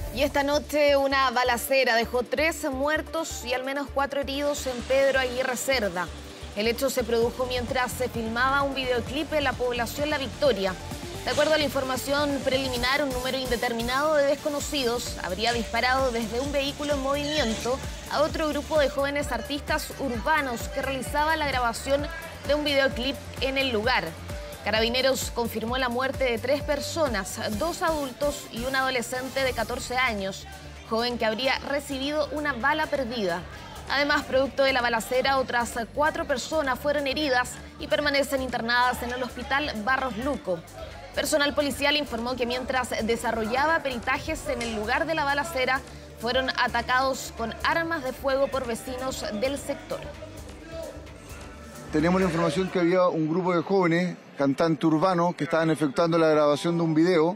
Y esta noche una balacera dejó 3 muertos y al menos 4 heridos en Pedro Aguirre Cerda. El hecho se produjo mientras se filmaba un videoclip en la población La Victoria. De acuerdo a la información preliminar, un número indeterminado de desconocidos habría disparado desde un vehículo en movimiento a otro grupo de jóvenes artistas urbanos que realizaba la grabación de un videoclip en el lugar. Carabineros confirmó la muerte de 3 personas, 2 adultos y un adolescente de 14 años, joven que habría recibido una bala perdida. Además, producto de la balacera, otras 4 personas fueron heridas y permanecen internadas en el hospital Barros Luco. Personal policial informó que mientras desarrollaba peritajes en el lugar de la balacera, fueron atacados con armas de fuego por vecinos del sector. Tenemos la información que había un grupo de jóvenes, cantantes urbanos, que estaban efectuando la grabación de un video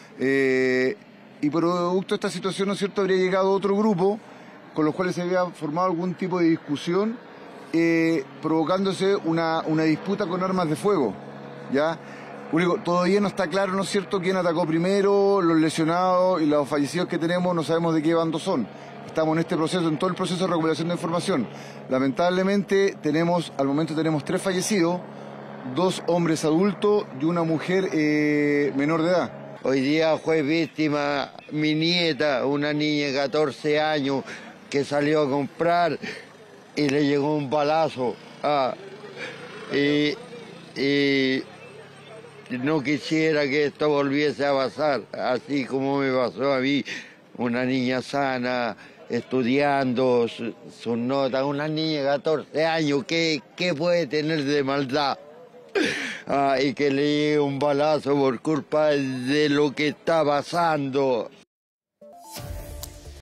y producto de esta situación, ¿no es cierto?, habría llegado otro grupo con los cuales se había formado algún tipo de discusión, provocándose una disputa con armas de fuego, ¿ya? Todavía no está claro, ¿no es cierto?, quién atacó primero, los lesionados y los fallecidos que tenemos, no sabemos de qué bando son. Estamos en este proceso, en todo el proceso de recopilación de información. Lamentablemente, al momento tenemos 3 fallecidos, 2 hombres adultos y una mujer menor de edad. Hoy día fue víctima mi nieta, una niña de 14 años que salió a comprar y le llegó un balazo. Y no quisiera que esto volviese a pasar, así como me pasó a mí, una niña sana, estudiando sus notas, una niña de 14 años, ¿qué puede tener de maldad? Y que le llegue un balazo por culpa de lo que está pasando.